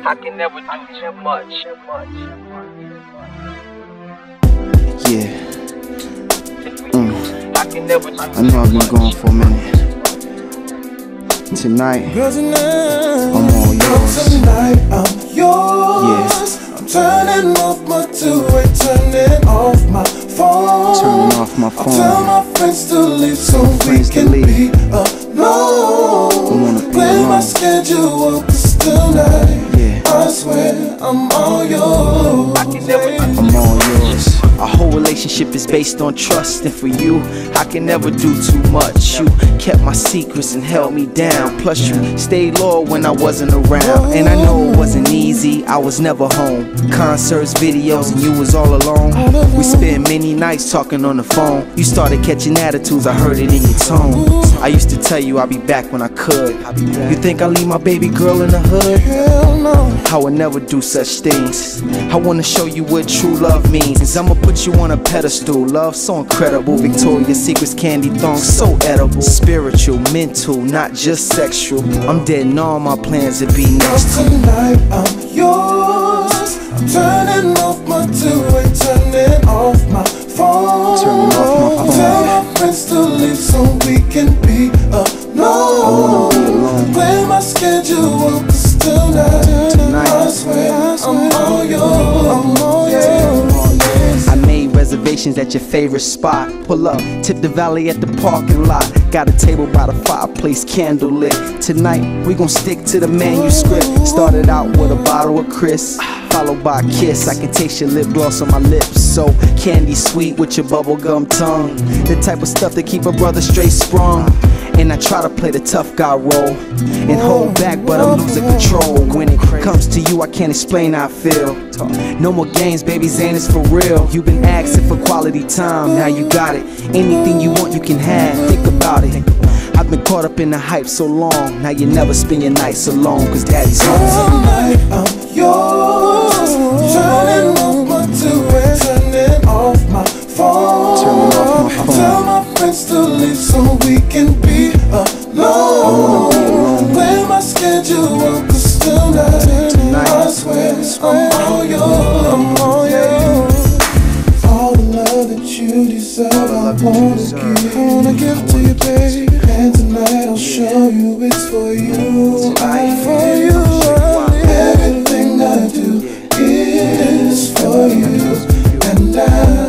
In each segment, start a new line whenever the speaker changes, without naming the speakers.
I can never do too much.
Yeah.
I
know I've been gone for a minute. Tonight, I'm all yours.
Tonight, I'm yours.
Yeah.
I'm turning off my two-way, turning off my phone.
Turning off my phone.
I'll tell my friends to leave so we can be alone. Play my schedule up tonight.
Yeah.
I swear I'm all yours.
I'm all yours. Our whole relationship is based on trust, and for you, I can never do too much. You kept my secrets and held me down. Plus you stayed loyal when I wasn't around. And I know it wasn't easy, I was never home. Concerts, videos, and you was all alone. We spent many nights talking on the phone. You started catching attitudes, I heard it in your tone. I used to tell you I'd be back when I could. You think I'll leave my baby girl in the hood?
Hell no.
I would never do such things. I wanna show you what true love means. I'ma put you on a pedestal. Love so incredible. Victoria's Secret's candy thong so edible. Spiritual, mental, not just sexual. I'm dead and all my plans to be next to you.
Tonight I'm yours. I'm turning off my two-way, turning off my phone.
Turning off my phone.
I'll tell my friends to leave so we can be alone. Play my schedule up tonight. I swear I'm all yours. I'm all yours.
I made reservations at your favorite spot. Pull up, tip the valley at the parking lot. Got a table by the fireplace, candle lit. Tonight, we gon' stick to the manuscript. Started out with a bottle of Chris, followed by a kiss. I can taste your lip gloss on my lips. So candy sweet with your bubblegum tongue. The type of stuff that keep a brother straight sprung. And I try to play the tough guy role and hold back, but I'm losing control. When it comes to you, I can't explain how I feel. No more games, baby, Zane is for real. You've been asking for quality time, now you got it. Anything you want, you can have, think about it. I've been caught up in the hype so long, now you never spend your nights alone, cause daddy's home.
Tonight I'm yours. Turning off my two-way, turning off my phone.
Turning off my phone.
I'll tell my friends to leave so we can be alone. Play my schedule up cause tonight I swear I'm all yours. I'm all yours. All the love that you deserve, I wanna give to you, baby. And tonight I'll show you it's for you. For you. Everything I do is for you. And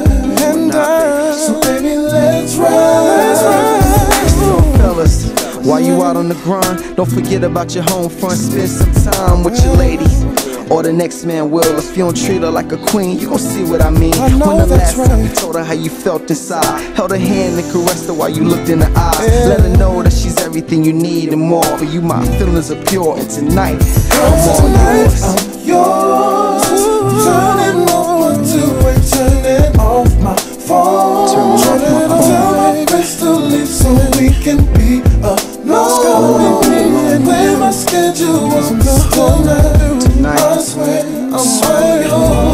I. So baby, let's ride.
Fellas, while you out on the grind, don't forget about your home front. Spend some time with your lady, or the next man will. If you don't treat her like a queen, you gon' see what I mean.
I know
When the
that's
last time you
right.
told her how you felt inside, held her hand and caressed her while you looked in her eyes. Let her know that she's everything you need and more. For you, my feelings are pure, and tonight I'm all yours.
I'm yours. Turning off my two-way, turning off my phone.
Turning off my phone.
Tell my friends to leave so we can be alone. Play my schedule up tonight. I swear I'm all yours.